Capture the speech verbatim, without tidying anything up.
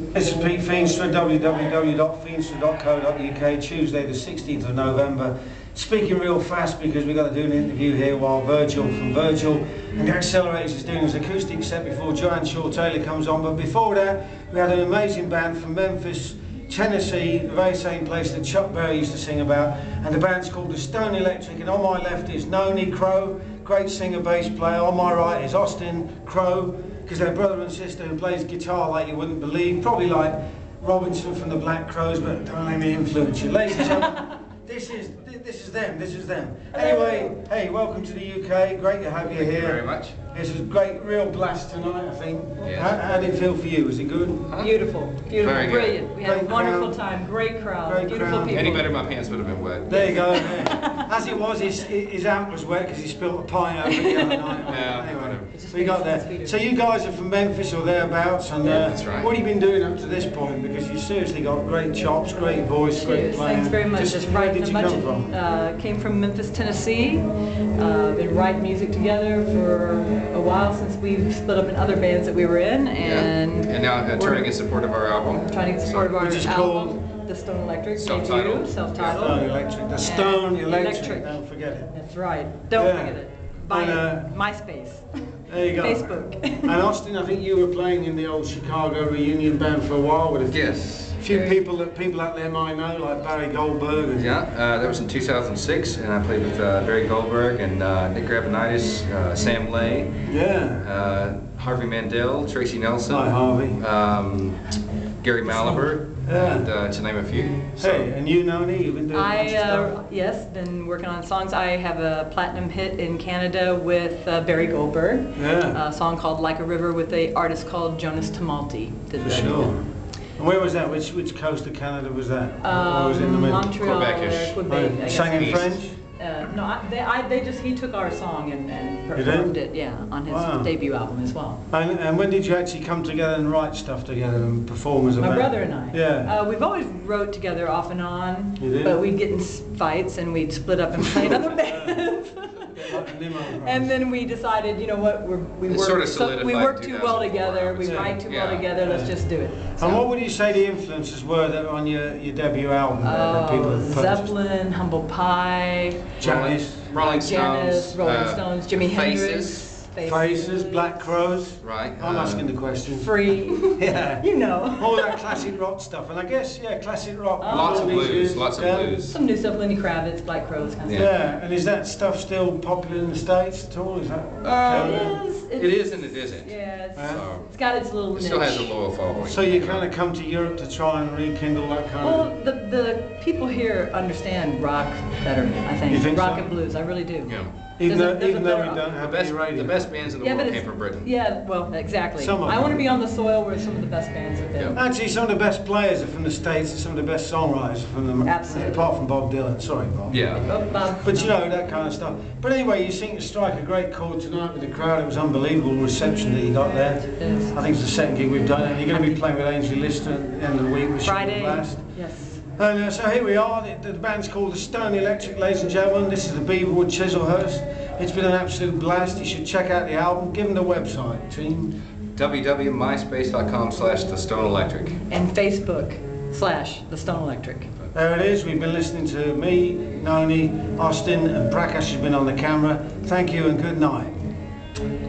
This is Pete Feenstra, w w w dot feenstra dot co dot u k, Tuesday the sixteenth of November. Speaking real fast because we've got to do an interview here while Virgil from Virgil and the Accelerators is doing his acoustic set before Joanne Shaw-Taylor comes on. But before that, we had an amazing band from Memphis, Tennessee, the very same place that Chuck Berry used to sing about, and the band's called the Stone Electric. And on my left is Noni Crow, great singer bass player. On my right is Austyn Crow, because they're brother and sister who plays guitar like you wouldn't believe, probably like Robinson from the Black Crows, but don't let me influence you. Ladies and gentlemen, this is this is them, this is them. Anyway, hey, welcome to the U K, great to have you Thank here. you very much. This was a great, real blast tonight, I think. Yes. How, how did it feel for you? Was it good? Huh? Beautiful, beautiful, Very good. brilliant. We had Great a wonderful crowd. time, great crowd, Great beautiful crowd. people. Any better, my pants would have been wet. There you go. Yeah. As it was, his, his amp was wet because he spilled a pint over the other night. Yeah, anyway, whatever. we got there. So you guys are from Memphis or thereabouts, and Yeah, uh, that's right. what have you been doing up to this point? Because you seriously got great chops, great voice, great Cheers. playing. Thanks very much. Just, Just where right did in you a bunch come of, from? uh, came from Memphis, Tennessee. Uh, been writing music together for a while since we've split up in other bands that we were in, and yeah. and now uh, turning in support of our album. trying to get support of our Which is album, called The Stone Electric, Self-titled. debut, self-titled. Stone Electric. The Stone And Electric. Electric. Don't forget it. That's right. Don't Yeah. forget it. Buy And, it. uh, MySpace. There you go. Facebook. And Austin, I think you were playing in the old Chicago reunion band for a while with a few, Yes. few people that people out there might know, like Barry Goldberg. And Yeah, uh, that was in two thousand six, and I played with uh, Barry Goldberg and uh, Nick Gravenitis, uh, Sam Lay, Yeah. uh, Harvey Mandel, Tracy Nelson, Hi, Harvey. um, Gary Malaber, Yeah. and uh, to name a few. So, Hey, and you, Noni, you've been doing a bunch I, of stuff. uh, yes, been working on songs. I have a platinum hit in Canada with uh, Barry Goldberg. Yeah. A song called Like a River with an artist called Jonas Tumulty. Did For that. sure. And where was that? Which which coast of Canada was that? Um, or was it in the middle? Montreal, Quebec-ish. or Quebec. I Oh, guess. sang in East. French? Uh, no, I, they, I, they just, he took our song and, and You did? performed it, yeah, on his Wow. debut album as well. And, and when did you actually come together and write stuff together and perform as a My band? brother and I. Yeah. Uh, we've always wrote together off and on, You did? but we'd get in s- fights and we'd split up and play in other bands. Like a limo ride. And then we decided, you know what, we're, we It work sort of so, we solidified work too well two thousand four, I together, would we say. write too Yeah. well together, let's Yeah. just do it. And what would you say the influences were that on your, your debut album? that- that people Oh, have purchased? Zeppelin, Humble Pie, Janis, Rolling Janis, Stones, Rolling uh, Stones, Jimi Hendrix, Faces, Faces, Black Crows. right? I'm uh, asking the question. Free, Yeah. you know. All that classic rock stuff, and I guess, yeah, classic rock. Lots of all these blues, years, lots of yeah. blues. Some new stuff, Lenny Kravitz, Black Crows, kind of Yeah. stuff. Yeah, and is that stuff still popular in the States at all? Is that? Uh, It is, It is and it isn't. Yeah, it's, Yeah. it's got its little It still has a niche. loyal following. So you kind of come to Europe to try and rekindle that kind Well, of... the, the people here understand rock better, I think. You think rock so? and blues, I really do. Yeah. Even There's a- though, there's a even though we better- don't The have best, any radio. the best bands in the Yeah, world but came it's, from Britain. yeah, well, exactly. Some of I them. want to be on the soil where some of the best bands have been. Yeah. Actually, some of the best players are from the States and some of the best songwriters are from the... Absolutely. Apart from Bob Dylan. Sorry, Bob. Yeah. Oh, Bob. But you know, that kind of stuff. But anyway, you seem to strike a great chord tonight with the crowd. It was unbelievable reception that you got there. Yes. I think it's the second gig we've done, and you're going to be playing with Ainsley Lister at the end of the week, which Friday. last. Yes. And uh, so here we are. The, the band's called the Stone Electric, ladies and gentlemen. This is the Beaverwood Chislehurst. It's been an absolute blast. You should check out the album. Give them the website, team. w w w dot myspace dot com slash the Stone Electric. And Facebook slash The Stone Electric. There it is. We've been listening to me, Noni, Austyn, and Prakash has been on the camera. Thank you and good night.